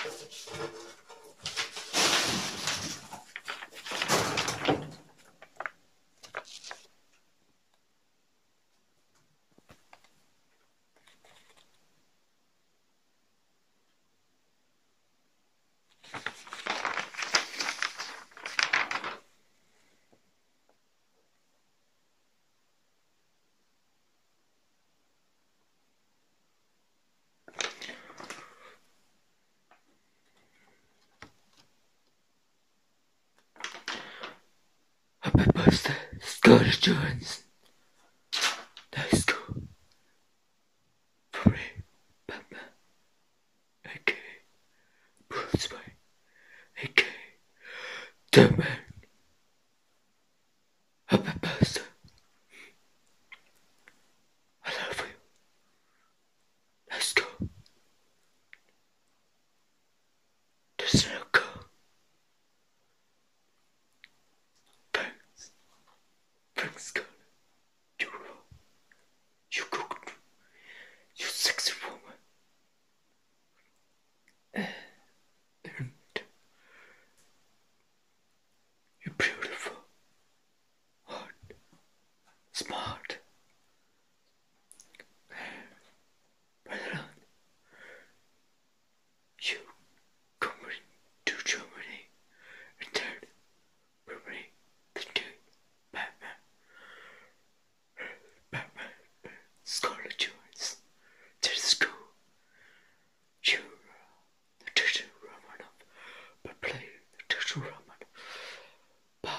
Happy birthday, Scarlett Johansson. Let's go. For me, Batman, aka Bruce Wayne, aka The Man. Happy birthday. I love you. Let's go. There's no go. Thanks. Thanks, Scarlett. You cooked. You sexy woman. And you're beautiful. Hot. Smart. Brother, you coming to Germany and then Germany to do Batman. Batman. Scarlett Johansson. Let's go. You're the Teacher Romanoff, but play the Teacher Romanoff.